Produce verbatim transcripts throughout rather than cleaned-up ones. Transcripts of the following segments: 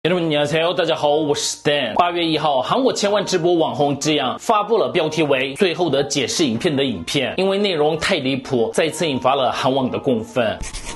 朋友们，你好，大家好，我是 Stan。八月一号，韩国千万直播网红这样发布了标题为“最后的解释影片”的影片，因为内容太离谱，再次引发了韩网的公愤。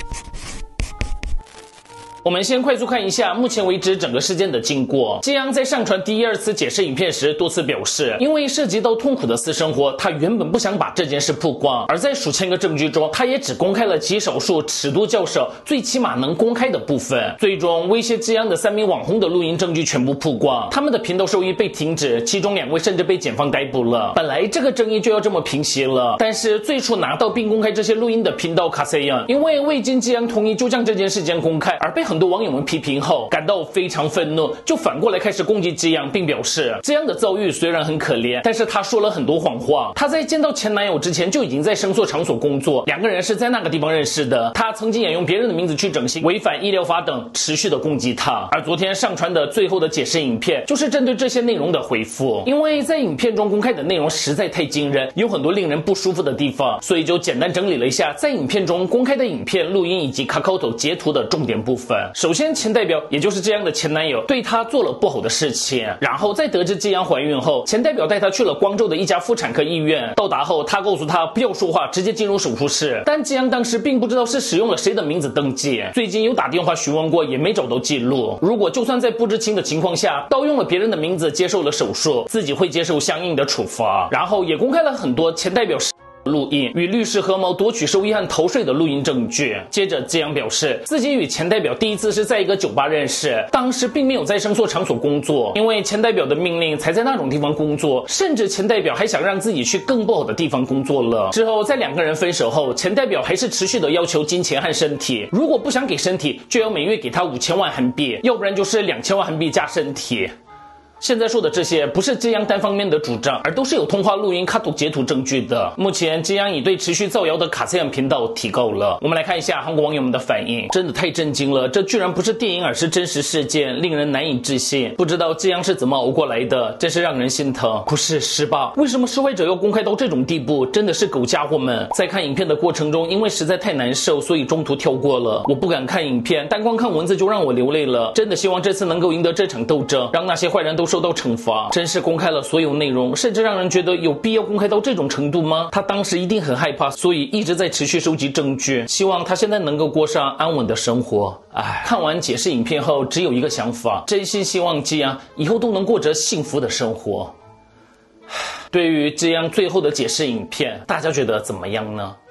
我们先快速看一下目前为止整个事件的经过。基阳在上传第一、二次解释影片时，多次表示，因为涉及到痛苦的私生活，他原本不想把这件事曝光。而在数千个证据中，他也只公开了极少数尺度较少、最起码能公开的部分。最终，威胁基阳的三名网红的录音证据全部曝光，他们的频道收益被停止，其中两位甚至被检方逮捕了。本来这个争议就要这么平息了，但是最初拿到并公开这些录音的频道卡塞阳，因为未经基阳同意就将这件事件公开，而被很很多网友们批评后感到非常愤怒，就反过来开始攻击基阳，并表示这样的遭遇虽然很可怜，但是他说了很多谎话。他在见到前男友之前就已经在声索场所工作，两个人是在那个地方认识的。他曾经也用别人的名字去整形，违反医疗法等，持续的攻击他。而昨天上传的最后的解释影片，就是针对这些内容的回复。因为在影片中公开的内容实在太惊人，有很多令人不舒服的地方，所以就简单整理了一下在影片中公开的影片、录音以及 Kakao 截图的重点部分。首先，前代表也就是这样的前男友对她做了不好的事情，然后在得知基阳怀孕后，前代表带她去了光州的一家妇产科医院。到达后，他告诉她不要说话，直接进入手术室。但基阳当时并不知道是使用了谁的名字登记，最近有打电话询问过，也没找到记录。如果就算在不知情的情况下盗用了别人的名字接受了手术，自己会接受相应的处罚。然后也公开了很多前代表录音与律师合谋夺取收益和逃税的录音证据。接着基阳表示自己与前代表第一次是在一个酒吧认识，当时并没有在声索场所工作，因为前代表的命令才在那种地方工作，甚至前代表还想让自己去更不好的地方工作了。之后在两个人分手后，前代表还是持续的要求金钱和身体，如果不想给身体，就要每月给他五千万韩币，要不然就是两千万韩币加身体。现在说的这些不是基阳单方面的主张，而都是有通话录音、卡图截图证据的。目前基阳已对持续造谣的卡塞阳频道提告了。我们来看一下韩国网友们的反应，真的太震惊了，这居然不是电影而是真实事件，令人难以置信。不知道基阳是怎么熬过来的，真是让人心疼。不是是吧？为什么受害者要公开到这种地步？真的是狗家伙们。在看影片的过程中，因为实在太难受，所以中途跳过了。我不敢看影片，单光看文字就让我流泪了。真的希望这次能够赢得这场斗争，让那些坏人都受到惩罚。真是公开了所有内容，甚至让人觉得有必要公开到这种程度吗？他当时一定很害怕，所以一直在持续收集证据，希望他现在能够过上安稳的生活。唉，看完解释影片后，只有一个想法，真心希望基阳以后都能过着幸福的生活。对于基阳最后的解释影片，大家觉得怎么样呢？